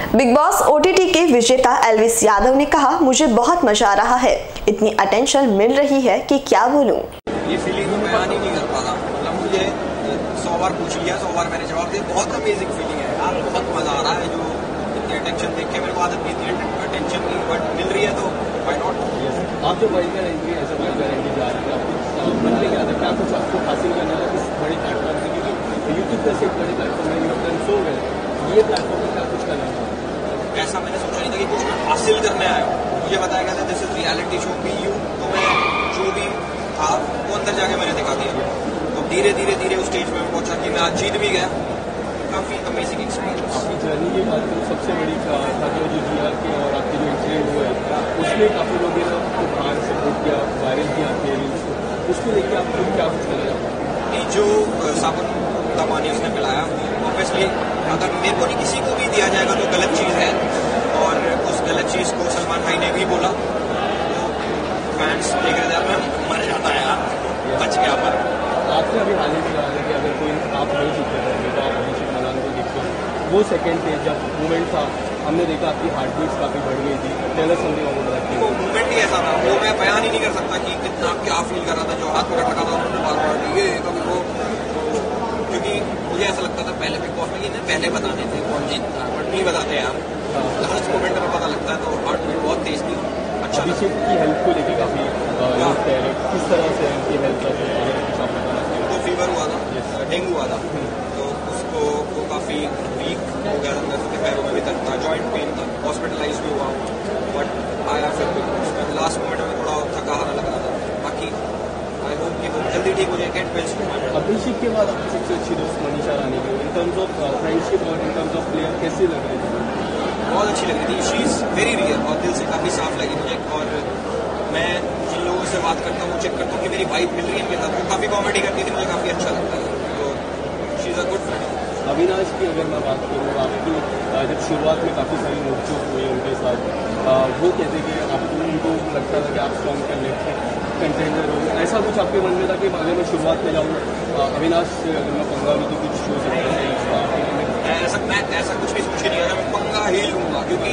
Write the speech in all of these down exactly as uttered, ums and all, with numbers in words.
Big boss OTT के विजेता Elvis Yadav ने कहा, मुझे बहुत मजा आ रहा है, इतनी अटेंशन मिल रही है कि क्या बोलूं। ये फीलिंग मैं बयान ही नहीं कर पा रहा। मतलब मुझे सौ बार पूछ लिया, सौ बार मैंने जवाब दिया। बहुत अमेजिंग फीलिंग है यार, बहुत मजा आ रहा है। जो इतनी अटेंशन देख के मेरे को आदत नहीं थी अटेंशन की, बट मिल रही है तो व्हाई नॉट। आप जो wild card entry as a wild card entry जा रहे हैं, आपको मन में क्या था, क्या कुछ आपको हासिल करना है इस बड़े प्लेटफॉर्म से? क्योंकि यूट्यूब जैसे एक बड़े प्लेटफॉर्म है, यूट्यूब सो गए, ये प्लेटफॉर्म में क्या कुछ करना है? ऐसा मैंने सोचा नहीं था कि कुछ हासिल करने आया। मुझे बताया गया था this is reality show be you, तो मैं जो भी था वो अंदर जाके मैंने दिखा दिया। तो धीरे धीरे धीरे उस स्टेज में पहुंचा कि मैं आज जीत भी गया। काफी अमेजिंग एक्सपीरियंस। आपकी जर्नी के बाद जो सबसे बड़ी था जो जी आर के और आपके जो इंसिडेंट हुए उसमें काफी लोगों ने आपको बाहर सपोर्ट किया, वायरल किया आपके रील्स को, उसको लेकर आपको क्या कुछ लगा? नहीं, जो साबुन का पानी उसने पिलाया, ऑब्वियसली अगर मेरे को नहीं किसी को भी दिया जाएगा तो गलत चीज़ है, और उस गलत चीज़ को सलमान भाई ने भी बोला। तो फैंस देख रहे थे, मैं मर जाता है यार, बच गया। पर आपने अभी हाल ही में कहा कि अगर कोई आप नहीं जीतते रहेंगे तो आप अभिषेक मलान को देखते हो, वो सेकेंड पे जब मूवमेंट था हमने देखा आपकी हार्ट बीट्स काफ़ी बढ़ गई थी। Tell her something on that. वो मूवमेंट ही ऐसा था, वो मैं बयान ही नहीं कर सकता कि कितना क्या फील कर रहा था। जो हाथ में रखा था उन्होंने बार बार ये कभी वो, क्योंकि मुझे ऐसा लगता था पहले बिग बॉस में कि पहले बताने थे कौन जीतता है, बट नहीं बताते यार, लास्ट मोमेंट में पता लगता है। तो हार्ट बीट बहुत तेज थी। अच्छा, अभिषेक की हेल्थ को लेकर काफ़ी किस तरह से उनकी हेल्थ उनको फीवर हुआ था, डेंगू हुआ था, तो उसको वो काफ़ी वीक हो गया था, उसके पैरों में भी दर्द था, जॉइंट पेन था, हॉस्पिटलाइज भी हुआ, बट आया फिर उसमें लास्ट मोमेंट में थोड़ा थका हारा लग रहा था। बाकी आई होप कि वो जल्दी ठीक हो जाए। Get best. अभिषेक के बाद आपकी सबसे अच्छी दोस्त मनीषा रानी की इन टर्म्स ऑफ फ्रेंडशिप और इन टर्म्स ऑफ प्लेयर कैसी लग रही थी? बहुत अच्छी लग रही थी। शी इज़ वेरी रियल और दिल से काफ़ी साफ लगी मुझे। और मैं जिन लोगों से बात करता हूँ चेक करता हूँ कि मेरी वाइफ मिल रही है इनके साथ, वो काफ़ी कॉमेडी करती थी, मुझे काफ़ी अच्छा लगता है। तो she is a good friend. Avinash की अगर मैं बात करूँ, आपकी जब शुरुआत में काफ़ी सारी नोकझोंक हुई उनके साथ, वो कहते कि आपको उनको लगता था कि आप स्ट्रॉन्ग कंटेंडर हो, ऐसा कुछ आपके मन में था कि अगर मैं शुरुआत में जाऊँ अविनाश से अगर मैं पंगा लूँ तो कुछ हो सकता है? ऐसा मैं ऐसा कुछ भी सोच के नहीं आया, मैं पंगा ही लूँगा, क्योंकि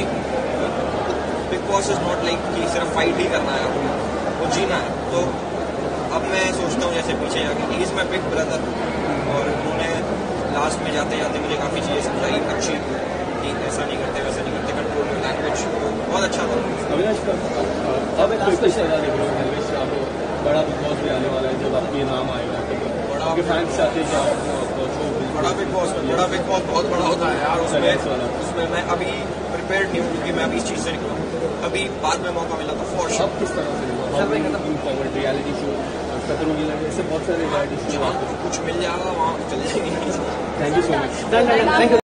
Bigg Boss is not like कि सिर्फ फाइट ही करना है, वो जीना है। तो अब मैं सोचता हूँ जैसे पीछे जाके he is my big brother, और उन्होंने लास्ट में जाते जाते मुझे काफ़ी चीज़ें समझाई अच्छी कि ऐसा नहीं करते वैसा नहीं करते, कंट्रोल में लैंग्वेज, बहुत अच्छा था। अविनाश का अब एक स्पेशल देख रहे हो, एल्विस यादव बड़ा बिग बॉस भी आने वाला है, जब आपके नाम आएगा बड़ा के फैंस चाहते हैं कि बड़ा बिग बॉस बड़ा बिग बॉस बहुत बड़ा होता है यार। उसमें उसमें मैं अभी प्रिपेयर्ड नहीं हूँ, क्योंकि मैं अभी इस चीज़ से निकला। अभी बाद में मौका मिला तो फॉर श्योर। किस तरह से रियलिटी शो खतरों की लड़ाई, ऐसे बहुत सारे रियलिटी शो, कुछ मिल जाएगा वहाँ चले जाएंगे। Thank you so much.